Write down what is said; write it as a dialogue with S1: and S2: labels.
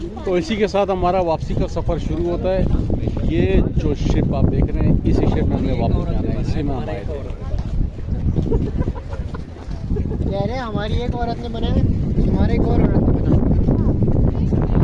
S1: तो इसी के साथ हमारा वापसी का सफ़र शुरू होता है। ये जो शिप आप देख रहे हैं, इसी शिप में हमने वापस जाना है, इसी में हम आए थे।
S2: कह रहे हमारी एक औरत ने बनाया, हमारे एक और औरत ने बनाया।